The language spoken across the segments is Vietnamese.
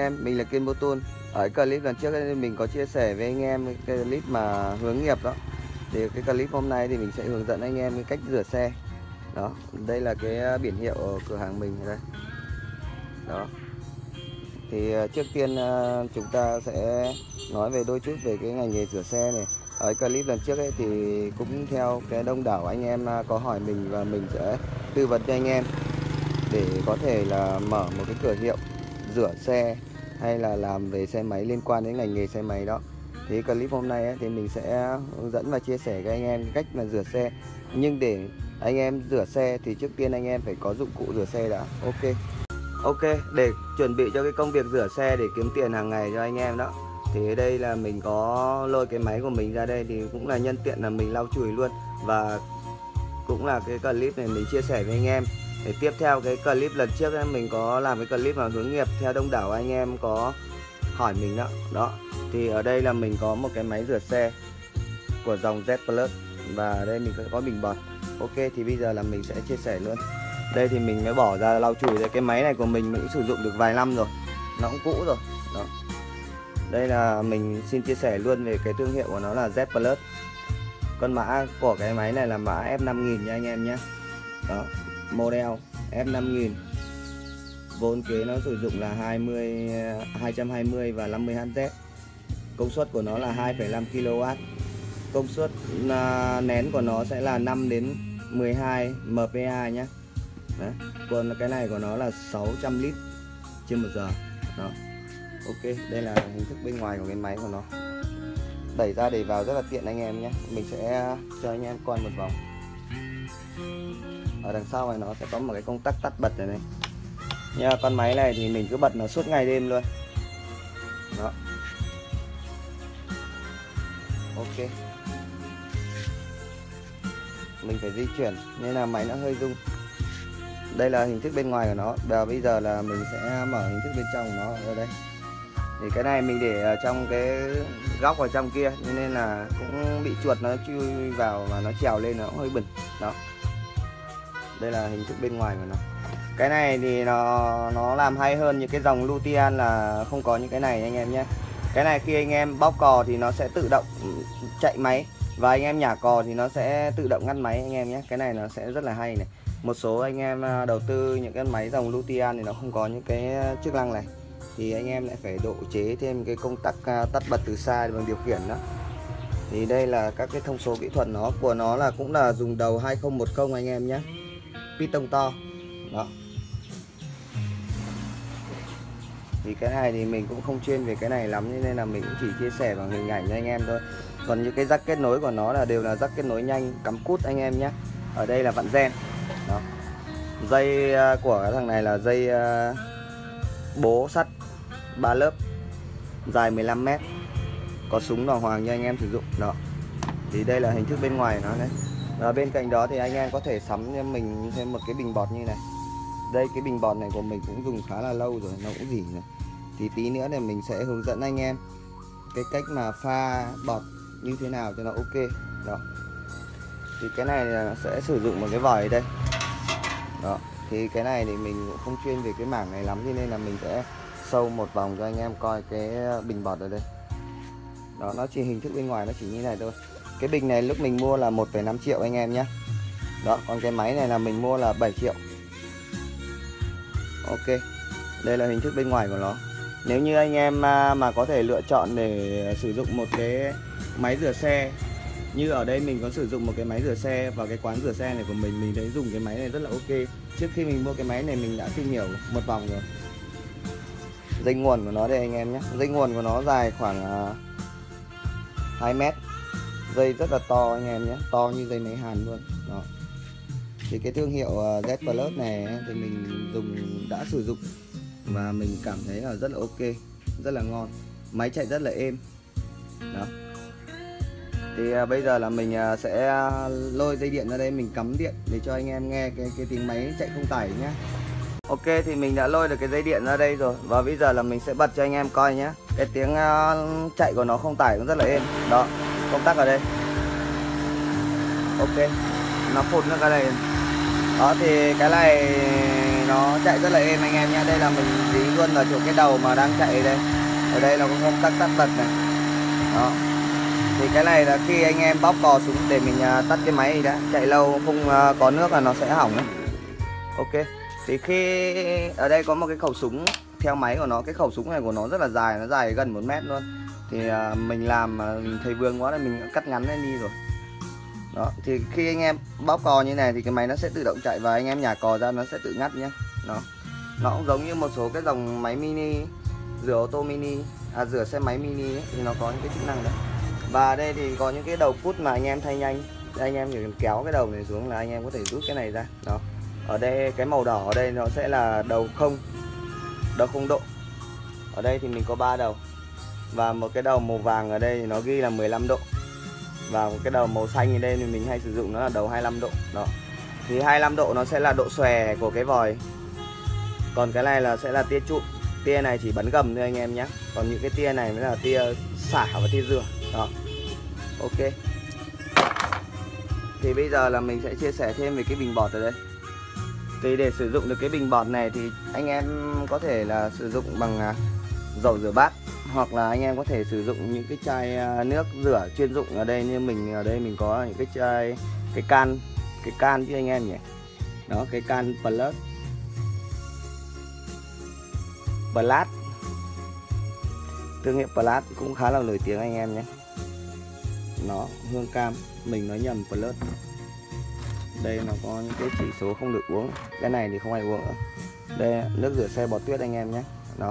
em, mình là Kiên Motor. Ở clip lần trước thì mình có chia sẻ với anh em cái clip mà hướng nghiệp đó. Thì cái clip hôm nay thì mình sẽ hướng dẫn anh em cái cách rửa xe. Đó, đây là cái biển hiệu ở cửa hàng mình đây. Đó. Thì trước tiên chúng ta sẽ nói về đôi chút về cái ngành nghề rửa xe này. Ở clip lần trước ấy thì cũng theo cái đông đảo anh em có hỏi mình, và mình sẽ tư vấn cho anh em để có thể là mở một cái cửa hiệu rửa xe hay là làm về xe máy liên quan đến ngành nghề xe máy đó. Thì clip hôm nay ấy, thì mình sẽ hướng dẫn và chia sẻ với anh em cách mà rửa xe. Nhưng để anh em rửa xe thì trước tiên anh em phải có dụng cụ rửa xe đã. Ok, để chuẩn bị cho cái công việc rửa xe để kiếm tiền hàng ngày cho anh em đó. Thì ở đây là mình có lôi cái máy của mình ra đây, thì cũng là nhân tiện là mình lau chùi luôn. Và cũng là cái clip này mình chia sẻ với anh em để tiếp theo cái clip lần trước ấy, mình có làm cái clip mà hướng nghiệp theo đông đảo anh em có hỏi mình đó. Đó, thì ở đây là mình có một cái máy rửa xe của dòng Z Plus, và ở đây mình có bình bọt. Ok, thì bây giờ là mình sẽ chia sẻ luôn. Đây thì mình mới bỏ ra lau chùi đây. Cái máy này của mình cũng sử dụng được vài năm rồi, nó cũng cũ rồi đó. Đây là mình xin chia sẻ luôn về cái thương hiệu của nó là Z Plus. Con mã của cái máy này là mã F5000 nha anh em nhé. Đó, model F5000. Vốn kế nó sử dụng là 220 và 50Hz. Công suất của nó là 2,5 kW. Công suất nén của nó sẽ là 5 đến 12 MPa nhé. Đấy. Còn cái này của nó là 600 lít trên 1 giờ. Đó. Ok, đây là hình thức bên ngoài của cái máy của nó. Đẩy ra đẩy vào rất là tiện anh em nhé. Mình sẽ cho anh em coi một vòng. Ở đằng sau này nó sẽ có một cái công tắc tắt bật này này. Nhưng con máy này thì mình cứ bật nó suốt ngày đêm luôn. Đó. Ok. Mình phải di chuyển nên là máy nó hơi rung. Đây là hình thức bên ngoài của nó. Và bây giờ là mình sẽ mở hình thức bên trong của nó ở đây. Thì cái này mình để ở trong cái góc ở trong kia, nên là cũng bị chuột nó chui vào và nó trèo lên, nó cũng hơi bẩn. Đó. Đây là hình thức bên ngoài của nó. Cái này thì nó làm hay hơn những cái dòng Lutean là không có những cái này anh em nhé. Cái này khi anh em bóp cò thì nó sẽ tự động chạy máy, và anh em nhả cò thì nó sẽ tự động ngắt máy anh em nhé. Cái này nó sẽ rất là hay này. Một số anh em đầu tư những cái máy dòng Lutean thì nó không có những cái chức năng này, thì anh em lại phải độ chế thêm cái công tắc tắt bật từ xa bằng điều khiển đó. Thì đây là các cái thông số kỹ thuật của nó là cũng là dùng đầu 2010 anh em nhé. Piston to. Đó. Thì cái này thì mình cũng không chuyên về cái này lắm, nên là mình cũng chỉ chia sẻ bằng hình ảnh cho anh em thôi. Còn những cái rắc kết nối của nó là đều là rắc kết nối nhanh, cắm cút anh em nhé. Ở đây là vặn gen. Đó. Dây của cái thằng này là dây bố sắt 3 lớp, dài 15 m, có súng đỏ hoàng cho anh em sử dụng. Đó. Thì đây là hình thức bên ngoài của nó đấy. Và bên cạnh đó thì anh em có thể sắm cho mình thêm một cái bình bọt như này. Đây, cái bình bọt này của mình cũng dùng khá là lâu rồi, nó cũng rỉ này. Thì tí nữa thì mình sẽ hướng dẫn anh em cái cách mà pha bọt như thế nào cho nó ok. Đó. Thì cái này là sẽ sử dụng một cái vòi ở đây. Đó. Thì cái này thì mình cũng không chuyên về cái mảng này lắm, cho nên là mình sẽ sâu một vòng cho anh em coi cái bình bọt ở đây. Đó, nó chỉ hình thức bên ngoài nó chỉ như này thôi. Cái bình này lúc mình mua là 1,5 triệu anh em nhé. Đó, còn cái máy này là mình mua là 7 triệu. Ok, đây là hình thức bên ngoài của nó. Nếu như anh em mà có thể lựa chọn để sử dụng một cái máy rửa xe, như ở đây mình có sử dụng một cái máy rửa xe, và cái quán rửa xe này của mình thấy dùng cái máy này rất là ok. Trước khi mình mua cái máy này mình đã tìm hiểu một vòng rồi. Dây nguồn của nó đây anh em nhé. Dây nguồn của nó dài khoảng 2 mét. Dây rất là to anh em nhé, to như dây máy hàn luôn. Đó. Thì cái thương hiệu Z Plus này thì mình đã sử dụng và mình cảm thấy là rất là ok, rất là ngon. Máy chạy rất là êm. Đó. Thì bây giờ là mình sẽ lôi dây điện ra đây, mình cắm điện để cho anh em nghe cái tiếng máy chạy không tải nhé. Ok, thì mình đã lôi được cái dây điện ra đây rồi, và bây giờ là mình sẽ bật cho anh em coi nhé. Cái tiếng chạy của nó không tải cũng rất là êm. Đó, công tắc ở đây. Ok, nó phun nó ra đây. Đó, thì cái này nó chạy rất là êm anh em nhé. Đây là mình dí luôn ở chỗ cái đầu mà đang chạy đây. Ở đây nó cũng không tắt bật này. Đó. Thì cái này là khi anh em bóp cò xuống để mình tắt cái máy đi đã. Chạy lâu không có nước là nó sẽ hỏng đấy. Ok. Thì khi ở đây có một cái khẩu súng theo máy của nó. Cái khẩu súng này của nó rất là dài, nó dài gần 1 mét luôn. Thì mình làm mình thấy vương quá là mình cắt ngắn lên đi rồi. Đó, thì khi anh em bóp cò như này thì cái máy nó sẽ tự động chạy và anh em nhả cò ra nó sẽ tự ngắt nhé. Đó. Nó cũng giống như một số cái dòng máy mini, rửa ô tô mini, rửa xe máy mini ấy, thì nó có những cái chức năng đấy. Và đây thì có những cái đầu phút mà anh em thay nhanh. Đây, anh em chỉ cần kéo cái đầu này xuống là anh em có thể rút cái này ra. Đó. Ở đây cái màu đỏ ở đây nó sẽ là đầu không độ. Ở đây thì mình có 3 đầu. Và một cái đầu màu vàng ở đây thì nó ghi là 15 độ. Và một cái đầu màu xanh ở đây thì mình hay sử dụng nó là đầu 25 độ. Đó. Thì 25 độ nó sẽ là độ xòe của cái vòi. Còn cái này là sẽ là tia trụ. Tia này chỉ bắn gầm thôi anh em nhé. Còn những cái tia này mới là tia xả và tia rửa. Đó. Ok. Thì bây giờ là mình sẽ chia sẻ thêm về cái bình bọt ở đây. Thì để sử dụng được cái bình bọt này thì anh em có thể là sử dụng bằng dầu rửa bát, hoặc là anh em có thể sử dụng những cái chai nước rửa chuyên dụng. Ở đây như mình ở đây mình có những cái chai, cái can chứ anh em nhỉ. Đó, cái can Plus, thương hiệu Plus cũng khá là nổi tiếng anh em nhé. Nó hương cam, mình nói nhầm Plus. Đây nó có những cái chỉ số không được uống, cái này thì không ai uống nữa. Đây nước rửa xe bọt tuyết anh em nhé. Đó.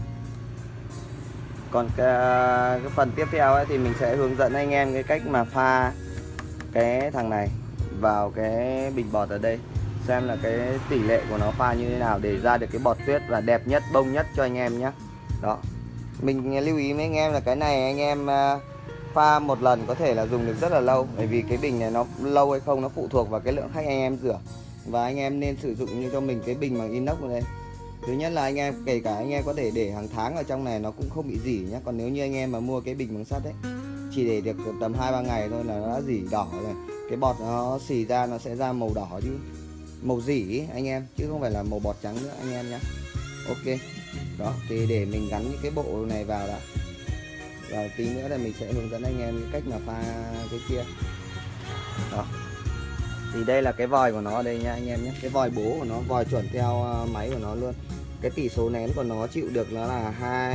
Còn cái phần tiếp theo ấy, thì mình sẽ hướng dẫn anh em cái cách mà pha cái thằng này vào cái bình bọt ở đây, xem là cái tỷ lệ của nó pha như thế nào để ra được cái bọt tuyết và đẹp nhất, bông nhất cho anh em nhé. Đó. Mình lưu ý với anh em là cái này anh em pha một lần có thể là dùng được rất là lâu, bởi vì cái bình này nó lâu hay không nó phụ thuộc vào cái lượng khách anh em rửa. Và anh em nên sử dụng như cho mình cái bình bằng inox ở đây. Thứ nhất là anh em kể cả anh em có thể để hàng tháng ở trong này nó cũng không bị rỉ nhé. Còn nếu như anh em mà mua cái bình bằng sắt ấy, chỉ để được tầm 2-3 ngày thôi là nó đã rỉ đỏ rồi. Cái bọt nó xì ra nó sẽ ra màu đỏ chứ, màu rỉ ấy, anh em, chứ không phải là màu bọt trắng nữa anh em nhé. Ok. Đó, thì để mình gắn những cái bộ này vào đã. Và tí nữa là mình sẽ hướng dẫn anh em cách mà pha cái kia. Đó. Thì đây là cái vòi của nó ở đây nha anh em nhé. Cái vòi bố của nó, vòi chuẩn theo máy của nó luôn. Cái tỷ số nén của nó chịu được nó là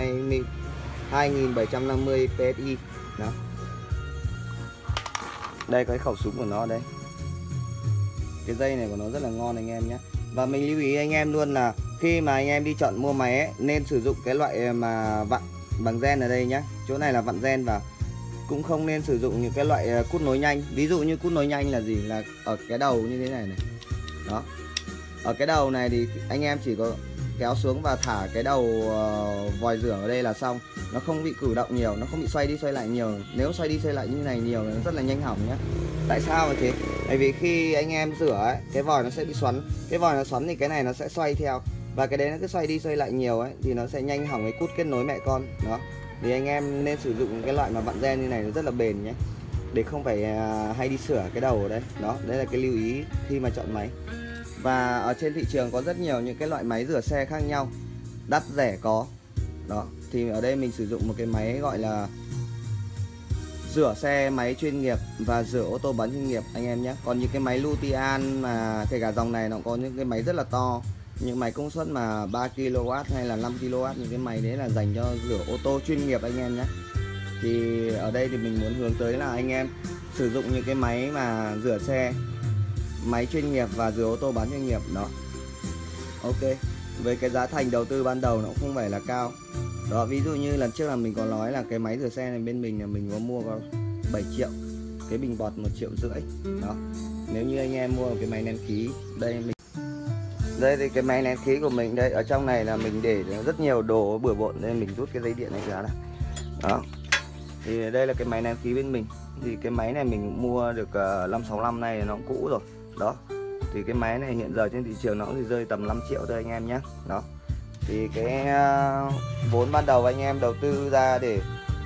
2750 PSI. Đó. Đây cái khẩu súng của nó ở đây. Cái dây này của nó rất là ngon anh em nhé. Và mình lưu ý anh em luôn là khi mà anh em đi chọn mua máy ấy, nên sử dụng cái loại mà vặn bằng gen ở đây nhé. Chỗ này là vặn gen vào. Cũng không nên sử dụng những cái loại cút nối nhanh. Ví dụ như cút nối nhanh là gì? Là ở cái đầu như thế này này. Đó. Ở cái đầu này thì anh em chỉ có kéo xuống và thả cái đầu vòi rửa ở đây là xong. Nó không bị cử động nhiều, nó không bị xoay đi xoay lại nhiều. Nếu xoay đi xoay lại như này nhiều nó rất là nhanh hỏng nhé. Tại sao như thế? Bởi vì khi anh em rửa ấy, cái vòi nó sẽ bị xoắn. Cái vòi nó xoắn thì cái này nó sẽ xoay theo. Và cái đấy nó cứ xoay đi xoay lại nhiều ấy, thì nó sẽ nhanh hỏng cái cút kết nối mẹ con. Đó. Thì anh em nên sử dụng cái loại mà vặn gen như này nó rất là bền nhé. Để không phải hay đi sửa cái đầu ở đây. Đó, đấy là cái lưu ý khi mà chọn máy. Và ở trên thị trường có rất nhiều những cái loại máy rửa xe khác nhau, đắt rẻ có. Đó, thì ở đây mình sử dụng một cái máy gọi là rửa xe máy chuyên nghiệp và rửa ô tô bán chuyên nghiệp anh em nhé. Còn những cái máy Lutian mà kể cả dòng này nó có những cái máy rất là to, những máy công suất mà 3 kW hay là 5 kW, những cái máy đấy là dành cho rửa ô tô chuyên nghiệp anh em nhé. Thì ở đây thì mình muốn hướng tới là anh em sử dụng những cái máy mà rửa xe máy chuyên nghiệp và rửa ô tô bán chuyên nghiệp. Đó. Ok. Với cái giá thành đầu tư ban đầu nó cũng không phải là cao. Đó, ví dụ như lần trước là mình có nói là cái máy rửa xe này bên mình là mình có mua có 7 triệu, cái bình bọt 1,5 triệu. Đó. Nếu như anh em mua cái máy nén khí, đây thì cái máy nén khí của mình đây, ở trong này là mình để rất nhiều đồ bừa bộn nên mình rút cái dây điện này ra này. Đó. Thì đây là cái máy nén khí bên mình. Thì cái máy này mình mua được 5-6 năm nay nó cũng cũ rồi. Đó. Thì cái máy này hiện giờ trên thị trường nó cũng rơi tầm 5 triệu thôi anh em nhé. Đó. Thì cái vốn ban đầu anh em đầu tư ra để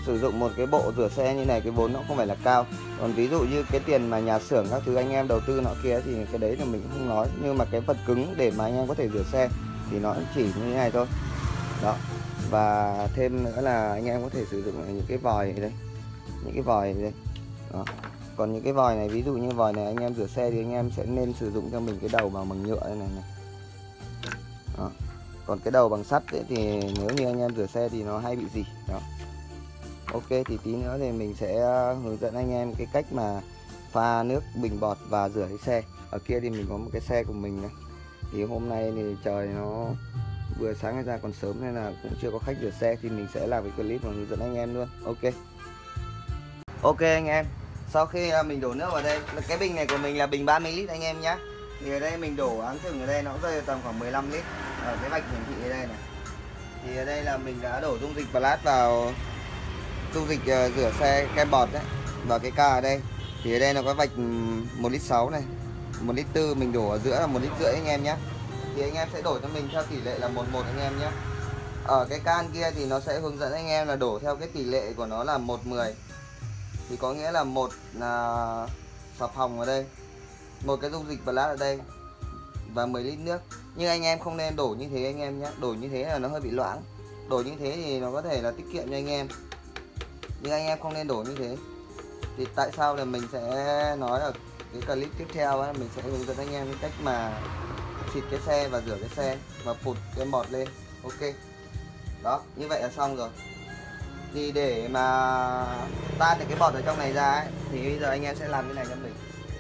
sử dụng một cái bộ rửa xe như này cái vốn nó không phải là cao. Còn ví dụ như cái tiền mà nhà xưởng các thứ anh em đầu tư nọ kia thì cái đấy là mình cũng không nói, nhưng mà cái vật cứng để mà anh em có thể rửa xe thì nó chỉ như thế này thôi. Đó. Và thêm nữa là anh em có thể sử dụng những cái vòi đây, những cái vòi đây. Đó. Còn những cái vòi này, ví dụ như vòi này anh em rửa xe thì anh em sẽ nên sử dụng cho mình cái đầu bằng nhựa này này. Đó. Còn cái đầu bằng sắt ấy, thì nếu như anh em rửa xe thì nó hay bị rỉ. Đó. Ok, thì tí nữa thì mình sẽ hướng dẫn anh em cái cách mà pha nước bình bọt và rửa cái xe. Ở kia thì mình có một cái xe của mình này. Thì hôm nay thì trời nó vừa sáng ra còn sớm nên là cũng chưa có khách rửa xe, thì mình sẽ làm cái clip mà hướng dẫn anh em luôn. Ok. Ok anh em, sau khi mình đổ nước vào đây, cái bình này của mình là bình 30 lít anh em nhé. Thì ở đây mình đổ áng chừng ở đây nó rơi tầm khoảng 15 lít ở cái vạch hiển thị ở đây này. Thì ở đây là mình đã đổ dung dịch Blast vào, dung dịch rửa xe kem bọt đấy, vào cái ca ở đây. Thì ở đây nó có vạch 1,6 lít này, 1,4 lít, mình đổ ở giữa là 1,5 lít anh em nhé. Thì anh em sẽ đổ cho mình theo tỷ lệ là 1:1 anh em nhé. Ở cái can kia thì nó sẽ hướng dẫn anh em là đổ theo cái tỷ lệ của nó là 1:10. Thì có nghĩa là một là xà phòng ở đây, một cái dung dịch Blast ở đây và 10 lít nước. Nhưng anh em không nên đổ như thế anh em nhé. Đổ như thế là nó hơi bị loãng. Đổ như thế thì nó có thể là tiết kiệm cho anh em, nhưng anh em không nên đổ như thế. Thì tại sao là mình sẽ nói ở cái clip tiếp theo ấy, mình sẽ hướng dẫn anh em cách mà xịt cái xe và rửa cái xe và phụt cái bọt lên. Ok. Đó, như vậy là xong rồi. Thì để mà tan được cái bọt ở trong này ra ấy, thì bây giờ anh em sẽ làm cái này cho mình.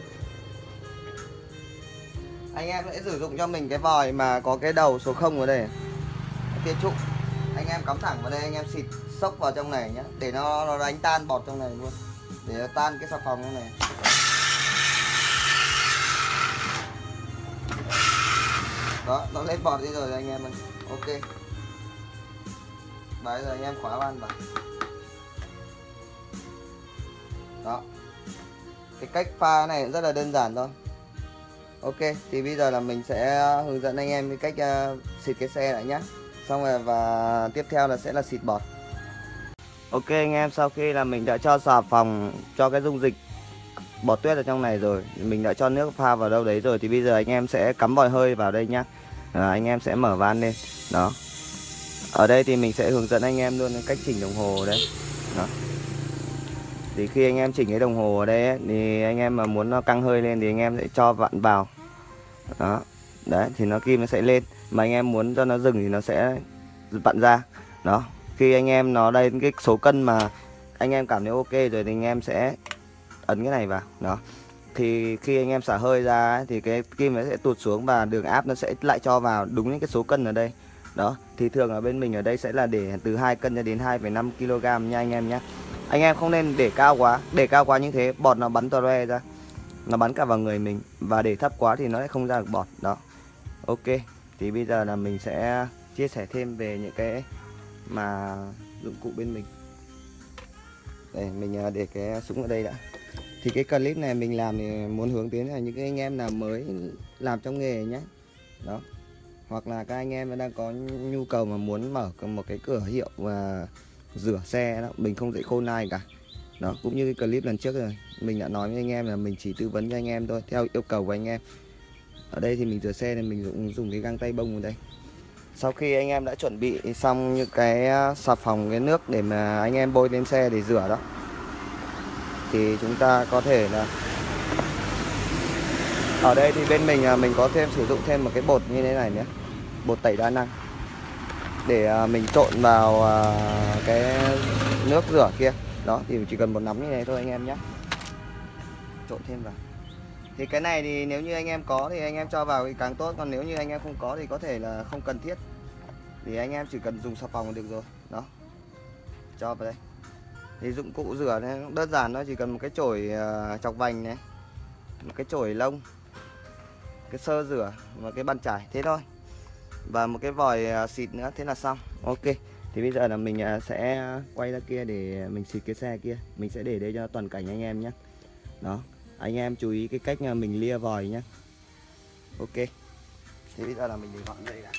Anh em sẽ sử dụng cho mình cái vòi mà có cái đầu số 0 ở đây, cái trụ. Anh em cắm thẳng vào đây, anh em xịt xốc vào trong này nhé, để nó đánh tan bọt trong này luôn, để nó tan cái xà phòng trong này. Đó, nó lấy bọt đi rồi anh em ơi. Ok. Bây giờ anh em khóa van vào. Đó. Cái cách pha này rất là đơn giản thôi. Ok, thì bây giờ là mình sẽ hướng dẫn anh em cái cách xịt cái xe lại nhé. Xong rồi và tiếp theo là sẽ là xịt bọt. Ok anh em, sau khi là mình đã cho xà phòng, cho cái dung dịch bọt tuyết ở trong này rồi, mình đã cho nước pha vào đâu đấy rồi, thì bây giờ anh em sẽ cắm vòi hơi vào đây nhá. Anh em sẽ mở van lên. Đó. Ở đây thì mình sẽ hướng dẫn anh em luôn cách chỉnh đồng hồ ở đây. Đó. Thì khi anh em chỉnh cái đồng hồ ở đây ấy, thì anh em mà muốn nó căng hơi lên thì anh em sẽ cho vặn vào. Đó. Đấy, thì nó kim nó sẽ lên. Mà anh em muốn cho nó dừng thì nó sẽ vặn ra. Đó. Khi anh em nó đây cái số cân mà anh em cảm thấy ok rồi thì anh em sẽ ấn cái này vào. Đó. Thì khi anh em xả hơi ra ấy, thì cái kim nó sẽ tụt xuống và đường áp nó sẽ lại cho vào đúng những cái số cân ở đây. Đó. Thì thường ở bên mình ở đây sẽ là để từ 2 cân cho đến 2,5 kg nha anh em nhé. Anh em không nên để cao quá. Để cao quá như thế bọt nó bắn toe ra, nó bắn cả vào người mình. Và để thấp quá thì nó lại không ra được bọt. Đó. Ok. Thì bây giờ là mình sẽ chia sẻ thêm về những cái mà dụng cụ bên mình. Đây, mình để cái súng ở đây đã. Thì cái clip này mình làm thì muốn hướng đến là những cái anh em nào mới làm trong nghề nhé. Đó. Hoặc là các anh em đang có nhu cầu mà muốn mở một cái cửa hiệu và rửa xe đó, mình không dạy khôn ai cả. Đó, cũng như cái clip lần trước rồi, mình đã nói với anh em là mình chỉ tư vấn cho anh em thôi, theo yêu cầu của anh em. Ở đây thì mình rửa xe này mình dùng cái găng tay bông ở đây. Sau khi anh em đã chuẩn bị xong những cái xà phòng, cái nước để mà anh em bôi lên xe để rửa đó, thì chúng ta có thể là ở đây thì bên mình có sử dụng thêm một cái bột như thế này nữa, bột tẩy đa năng, để mình trộn vào cái nước rửa kia. Đó, thì chỉ cần một nắm như này thôi anh em nhé, trộn thêm vào. Thì cái này thì nếu như anh em có thì anh em cho vào thì càng tốt, còn nếu như anh em không có thì có thể là không cần thiết, thì anh em chỉ cần dùng xà phòng là được rồi. Đó, cho vào đây. Thì dụng cụ rửa này đơn giản, nó chỉ cần một cái chổi chọc vành này, một cái chổi lông, cái sơ rửa và cái bàn chải, thế thôi, và một cái vòi xịt nữa, thế là xong. Ok. Thì bây giờ là mình sẽ quay ra kia để mình xịt cái xe kia, mình sẽ để đây cho toàn cảnh anh em nhé. Đó, anh em chú ý cái cách mình lia vòi nhé. Ok. Thì bây giờ là mình để gọn đây đã.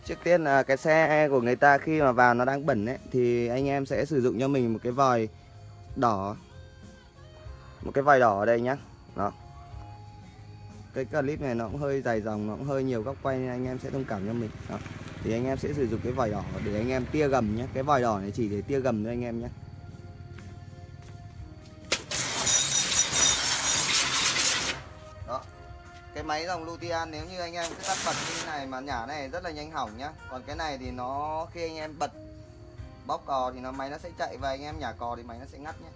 Trước tiên là cái xe của người ta khi mà vào nó đang bẩn ấy, thì anh em sẽ sử dụng cho mình một cái vòi đỏ. Một cái vòi đỏ ở đây nhá. Đó. Cái clip này nó cũng hơi dài dòng, nó cũng hơi nhiều góc quay nên anh em sẽ thông cảm cho mình. Đó. Thì anh em sẽ sử dụng cái vòi đỏ để anh em tia gầm nhé. Cái vòi đỏ này chỉ để tia gầm thôi anh em nhé. Đó. Cái máy dòng Lutean nếu như anh em cứ tắt bật như thế này mà nhả này rất là nhanh hỏng nhá. Còn cái này thì nó khi anh em bật bóp cò thì máy nó sẽ chạy, và anh em nhả cò thì máy nó sẽ ngắt nhé.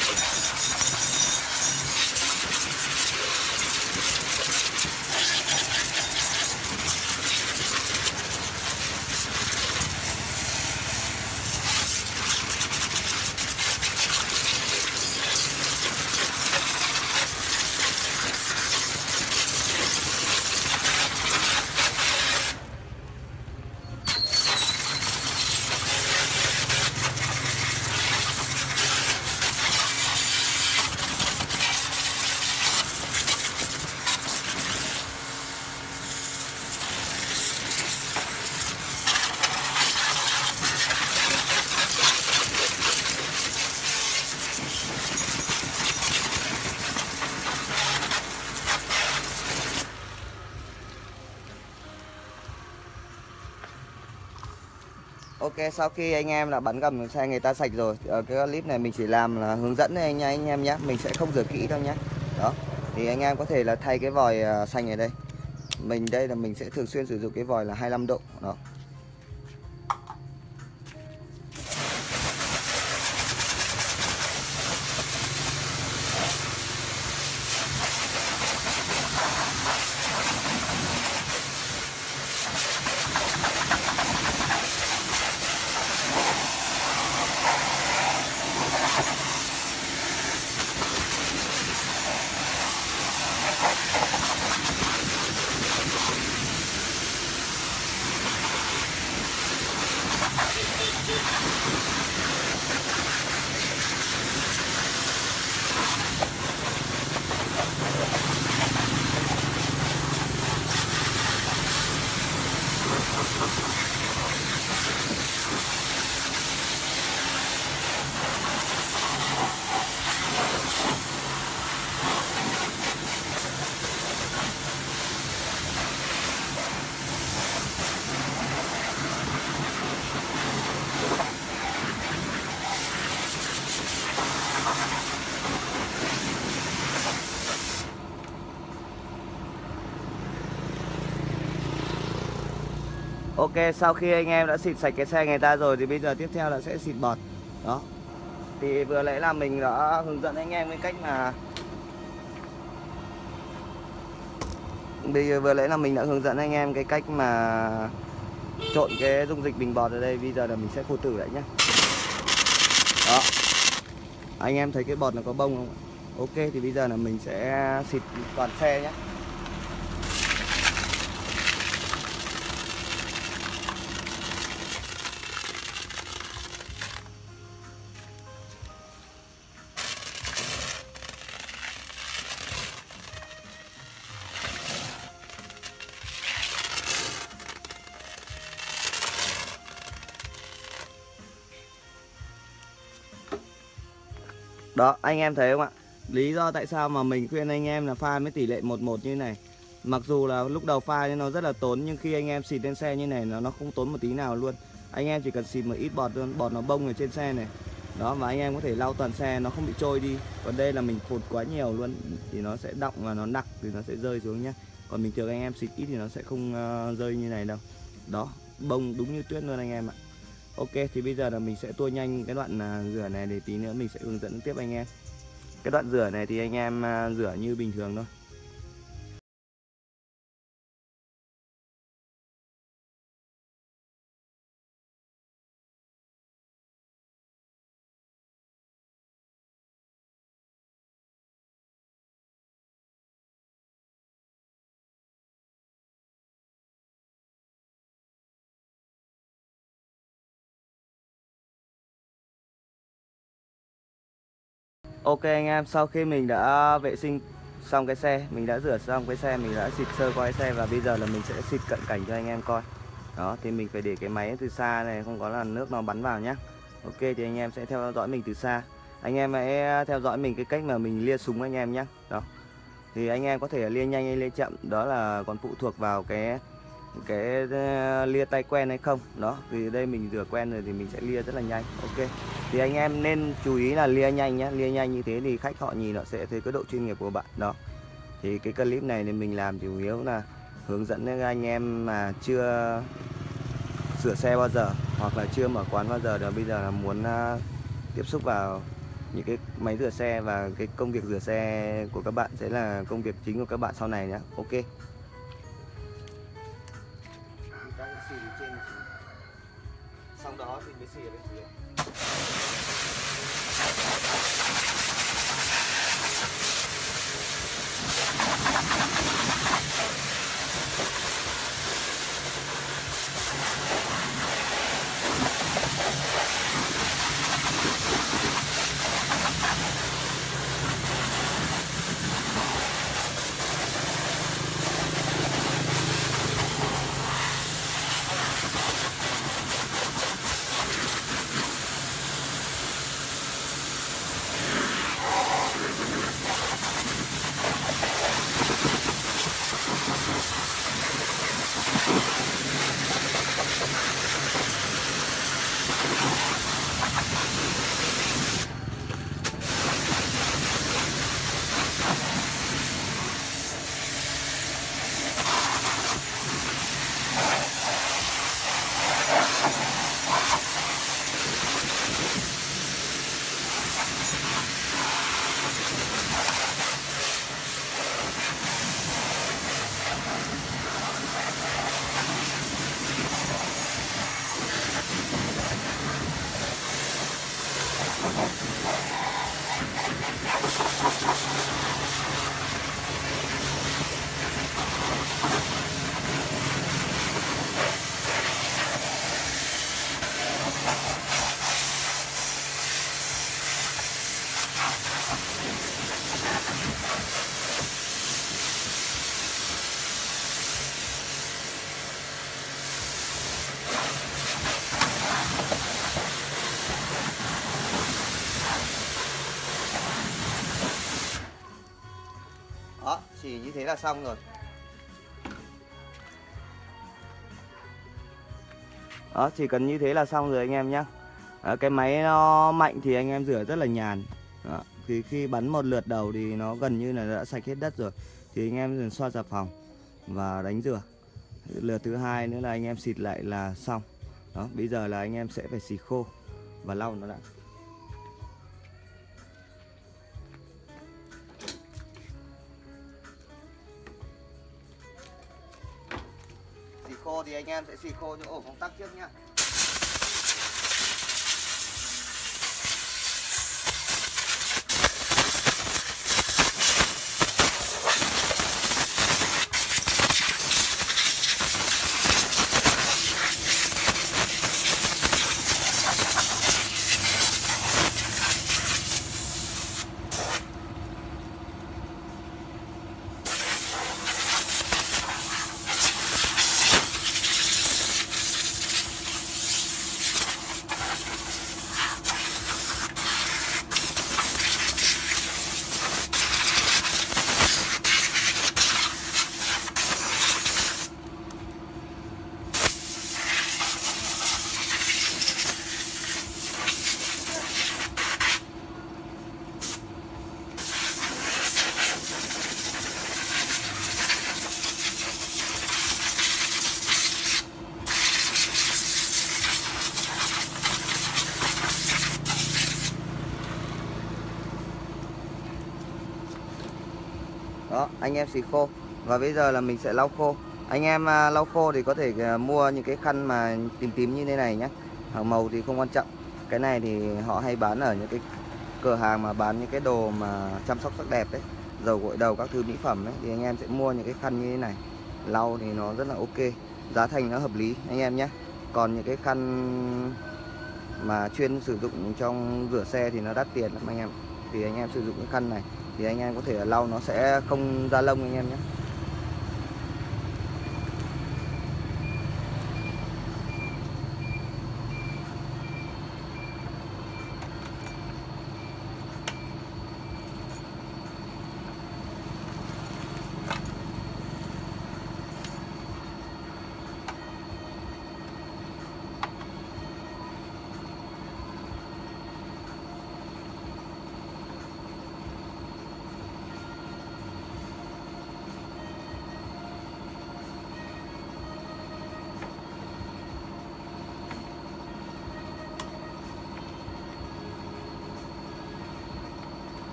Ok, sau khi anh em đã bắn gầm xe người ta sạch rồi, ở cái clip này mình chỉ làm là hướng dẫn anh em nhé, mình sẽ không rửa kỹ đâu nhé. Đó, thì anh em có thể là thay cái vòi xanh ở đây. Mình đây là mình sẽ thường xuyên sử dụng cái vòi là 25 độ. Đó. Ok, sau khi anh em đã xịt sạch cái xe người ta rồi thì bây giờ tiếp theo là sẽ xịt bọt. Đó. Thì vừa nãy là mình đã hướng dẫn anh em cái cách mà vừa nãy là mình đã hướng dẫn anh em cái cách mà trộn cái dung dịch bình bọt ở đây. Bây giờ là mình sẽ phô thử lại nhé. Đó. Anh em thấy cái bọt nó có bông không? Ok, thì bây giờ là mình sẽ xịt toàn xe nhé. Đó, anh em thấy không ạ? Lý do tại sao mà mình khuyên anh em là pha với tỷ lệ 1:1 như này. Mặc dù là lúc đầu pha nó rất là tốn, nhưng khi anh em xịt lên xe như này nó không tốn một tí nào luôn. Anh em chỉ cần xịt một ít bọt luôn, bọt nó bông ở trên xe này. Đó, và anh em có thể lau toàn xe, nó không bị trôi đi. Còn đây là mình phụt quá nhiều luôn thì nó sẽ đọng và nó nặng thì nó sẽ rơi xuống nhé. Còn bình thường anh em xịt ít thì nó sẽ không rơi như này đâu. Đó, bông đúng như tuyết luôn anh em ạ. Ok, thì bây giờ là mình sẽ tua nhanh cái đoạn rửa này để tí nữa mình sẽ hướng dẫn tiếp anh em. Cái đoạn rửa này thì anh em rửa như bình thường thôi. Ok anh em, sau khi mình đã vệ sinh xong cái xe, mình đã rửa xong cái xe, mình đã xịt sơ qua cái xe, và bây giờ là mình sẽ xịt cận cảnh cho anh em coi. Đó thì mình phải để cái máy từ xa này, không có là nước nó bắn vào nhá. Ok thì anh em sẽ theo dõi mình từ xa. Anh em hãy theo dõi mình cái cách mà mình lia súng anh em nhé. Đó thì anh em có thể lia nhanh hay lia chậm, đó là còn phụ thuộc vào cái lia tay quen hay không. Đó thì đây mình rửa quen rồi thì mình sẽ lia rất là nhanh. Ok thì anh em nên chú ý là lia nhanh nhé. Lia nhanh như thế thì khách họ nhìn họ sẽ thấy cái độ chuyên nghiệp của bạn. Đó thì cái clip này thì mình làm chủ yếu là hướng dẫn những anh em mà chưa sửa xe bao giờ, hoặc là chưa mở quán bao giờ, rồi bây giờ là muốn tiếp xúc vào những cái máy rửa xe, và cái công việc rửa xe của các bạn sẽ là công việc chính của các bạn sau này nhé. Ok. Xong đó thì mới xì ở bên dưới. Đó, chỉ như thế là xong rồi. Đó, chỉ cần như thế là xong rồi anh em nhé. Cái máy nó mạnh thì anh em rửa rất là nhàn. Đó, thì khi bắn một lượt đầu thì nó gần như là đã sạch hết đất rồi, thì anh em xoa xà phòng và đánh rửa. Lượt thứ hai nữa là anh em xịt lại là xong. Đó, bây giờ là anh em sẽ phải xịt khô và lau nó lại. Xịt khô thì anh em sẽ xịt khô những ổ công tắc trước nhá. Đó, anh em xịt khô và bây giờ là mình sẽ lau khô. Anh em lau khô thì có thể mua những cái khăn mà tím tím như thế này nhé. Màu thì không quan trọng. Cái này thì họ hay bán ở những cái cửa hàng mà bán những cái đồ mà chăm sóc sắc đẹp đấy, dầu gội đầu các thứ mỹ phẩm ấy, thì anh em sẽ mua những cái khăn như thế này. Lau thì nó rất là ok, giá thành nó hợp lý anh em nhé. Còn những cái khăn mà chuyên sử dụng trong rửa xe thì nó đắt tiền lắm anh em. Thì anh em sử dụng cái khăn này thì anh em có thể lau nó sẽ không ra lông anh em nhé.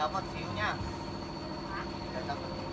cháu một xíu nhá. Đợi cháu một xíu.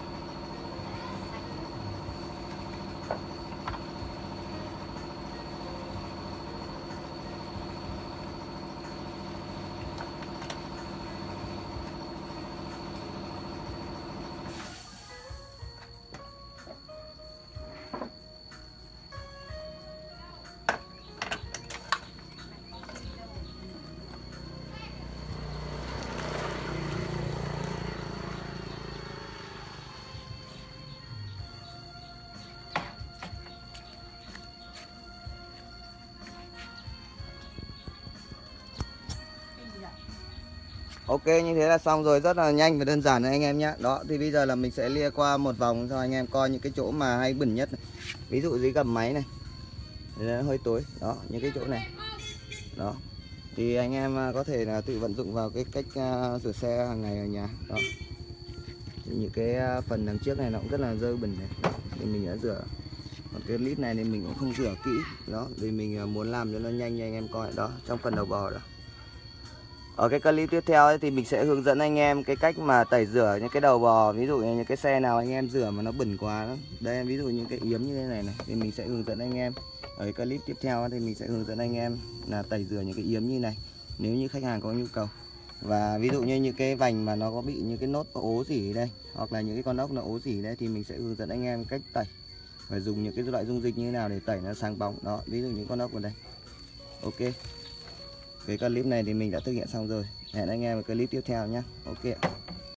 Ok, như thế là xong rồi, rất là nhanh và đơn giản đấy anh em nhé. Đó, thì bây giờ là mình sẽ lia qua một vòng cho anh em coi những cái chỗ mà hay bẩn nhất này. Ví dụ dưới gầm máy này, nó hơi tối, đó, những cái chỗ này. Đó, thì anh em có thể là tự vận dụng vào cái cách rửa xe hàng ngày ở nhà. Đó, thì những cái phần đằng trước này nó cũng rất là dơ bẩn này. Đó, thì mình đã rửa. Còn cái clip này thì mình cũng không rửa kỹ. Đó, vì mình muốn làm cho nó nhanh cho anh em coi. Đó, trong phần đầu bò đó. Ở cái clip tiếp theo ấy, thì mình sẽ hướng dẫn anh em cái cách mà tẩy rửa những cái đầu bò. Ví dụ như những cái xe nào anh em rửa mà nó bẩn quá đó. Đây, ví dụ những cái yếm như thế này này thì mình sẽ hướng dẫn anh em. Ở cái clip tiếp theo thì mình sẽ hướng dẫn anh em là tẩy rửa những cái yếm như này nếu như khách hàng có nhu cầu. Và ví dụ như những cái vành mà nó có bị những cái nốt ố rỉ đây, hoặc là những cái con ốc nó ố rỉ đây, thì mình sẽ hướng dẫn anh em cách tẩy. Phải dùng những cái loại dung dịch như thế nào để tẩy nó sáng bóng. Đó, ví dụ những con ốc ở đây. Ok. Cái clip này thì mình đã thực hiện xong rồi. Hẹn anh em ở clip tiếp theo nhé. Ok ạ.